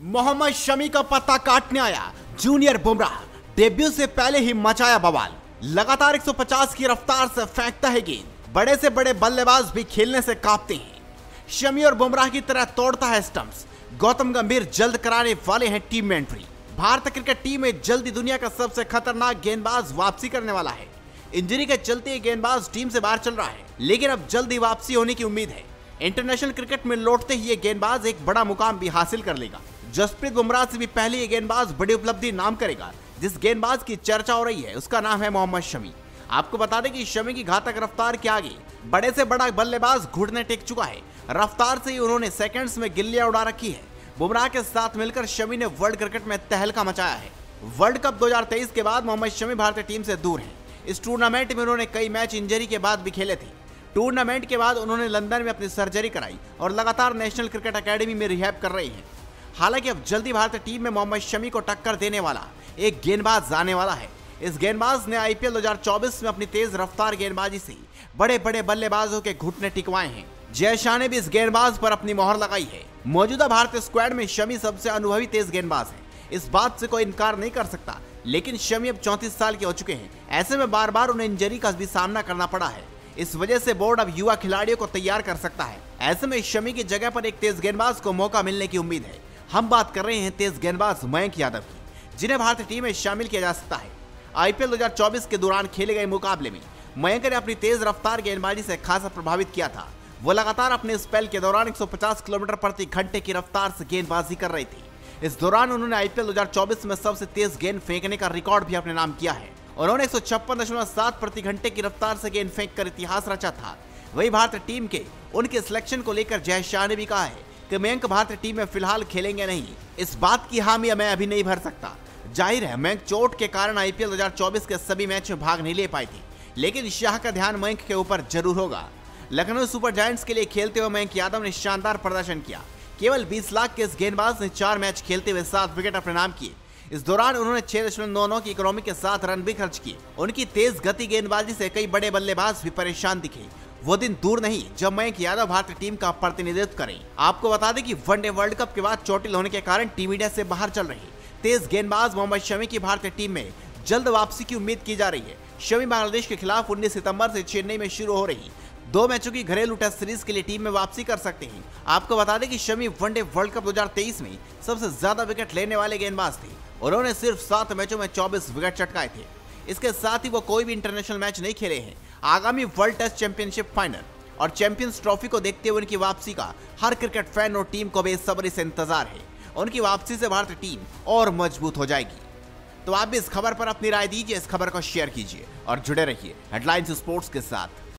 मोहम्मद शमी का पत्ता काटने आया जूनियर बुमराह। डेब्यू से पहले ही मचाया बवाल। लगातार 150 की रफ्तार से फेंकता है गेंद। बड़े से बड़े बल्लेबाज भी खेलने से कांपते हैं। शमी और बुमराह की तरह तोड़ता है स्टंप्स। गौतम गंभीर जल्द कराने वाले हैं टीम में एंट्री। भारतीय क्रिकेट टीम में जल्दी दुनिया का सबसे खतरनाक गेंदबाज वापसी करने वाला है। इंजरी के चलते ये गेंदबाज टीम से बाहर चल रहा है, लेकिन अब जल्दी वापसी होने की उम्मीद है। इंटरनेशनल क्रिकेट में लौटते ही ये गेंदबाज एक बड़ा मुकाम भी हासिल कर लेगा। जसप्रीत बुमराह से भी पहले ये गेंदबाज बड़ी उपलब्धि नाम करेगा। जिस गेंदबाज की चर्चा हो रही है उसका नाम है मोहम्मद शमी। आपको बता दें कि शमी की घातक रफ्तार के आगे बड़े से बड़ा बल्लेबाज घुटने टेक चुका है। रफ्तार से ही उन्होंने सेकंड्स में गिल्लियां उड़ा रखी है। बुमराह के साथ मिलकर शमी ने वर्ल्ड क्रिकेट में तहलका मचाया है। वर्ल्ड कप 2023 के बाद मोहम्मद शमी भारतीय टीम से दूर हैं। इस टूर्नामेंट में उन्होंने कई मैच इंजरी के बाद भी खेले थे। टूर्नामेंट के बाद उन्होंने लंदन में अपनी सर्जरी कराई और लगातार नेशनल क्रिकेट अकेडमी में रिहैब कर रहे हैं। हालांकि अब जल्दी भारतीय टीम में मोहम्मद शमी को टक्कर देने वाला एक गेंदबाज आने वाला है। इस गेंदबाज ने आईपीएल 2024 में अपनी तेज रफ्तार गेंदबाजी से बड़े बड़े बल्लेबाजों के घुटने टिकवाए हैं। जय शाह ने भी इस गेंदबाज पर अपनी मोहर लगाई है। मौजूदा भारतीय स्क्वाड में शमी सबसे अनुभवी तेज गेंदबाज है, इस बात से कोई इनकार नहीं कर सकता। लेकिन शमी अब 34 साल के हो चुके हैं। ऐसे में बार बार उन्हें इंजरी का भी सामना करना पड़ा है। इस वजह से बोर्ड अब युवा खिलाड़ियों को तैयार कर सकता है। ऐसे में शमी की जगह पर एक तेज गेंदबाज को मौका मिलने की उम्मीद है। हम बात कर रहे हैं तेज गेंदबाज मयंक यादव की, जिन्हें भारतीय टीम में शामिल किया जा सकता है। आईपीएल 2024 के दौरान खेले गए मुकाबले में मयंक ने अपनी तेज रफ्तार गेंदबाजी से खासा प्रभावित किया था। वो लगातार अपने स्पेल के दौरान 150 किलोमीटर प्रति घंटे की रफ्तार से गेंदबाजी कर रहे थे। इस दौरान उन्होंने आईपीएल 2024 में सबसे तेज गेंद फेंकने का रिकॉर्ड भी अपने नाम किया है। उन्होंने 156.7 प्रति घंटे की रफ्तार से गेंद फेंक कर इतिहास रचा था। वही भारतीय टीम के उनके सिलेक्शन को लेकर जय शाह ने भी कहा है कि मयंक भारतीय टीम में फिलहाल खेलेंगे नहीं। इस बात की हामी मैं अभी नहीं भर सकता। जाहिर है मयंक चोट के कारण आईपीएल 2024 के सभी मैच में भाग नहीं ले पाए थे, लेकिन शाह का ध्यान मयंक के ऊपर जरूर होगा। लखनऊ सुपर जायंट्स के लिए खेलते हुए मयंक यादव ने शानदार प्रदर्शन किया। केवल 20 लाख के इस गेंदबाज ने 4 मैच खेलते हुए 7 विकेट अपने नाम किए। इस दौरान उन्होंने 6.99 की इकोनॉमी के साथ रन भी खर्च किए। उनकी तेज गति गेंदबाजी से कई बड़े बल्लेबाज भी परेशान दिखे। वो दिन दूर नहीं जब मयंक यादव भारतीय टीम का प्रतिनिधित्व करें। आपको बता दें कि वनडे वर्ल्ड कप के बाद चोटिल होने के कारण टीम इंडिया से बाहर चल रहे तेज गेंदबाज मोहम्मद शमी की भारतीय टीम में जल्द वापसी की उम्मीद की जा रही है। शमी बांग्लादेश के खिलाफ 19 सितंबर से चेन्नई में शुरू हो रही 2 मैचों की घरेलू टेस्ट सीरीज के लिए टीम में वापसी कर सकते हैं। आपको बता दें कि शमी वनडे वर्ल्ड कप 2023 में सबसे ज्यादा विकेट लेने वाले गेंदबाज थे। उन्होंने सिर्फ 7 मैचों में 24 विकेट चटकाए थे। इसके साथ ही वो कोई भी इंटरनेशनल मैच नहीं खेले हैं। आगामी वर्ल्ड टेस्ट चैंपियनशिप फाइनल और चैंपियंस ट्रॉफी को देखते हुए उनकी वापसी का हर क्रिकेट फैन और टीम को बेसब्री से इंतजार है। उनकी वापसी से भारतीय टीम और मजबूत हो जाएगी। तो आप भी इस खबर पर अपनी राय दीजिए, इस खबर को शेयर कीजिए और जुड़े रहिए हेडलाइंस स्पोर्ट्स के साथ।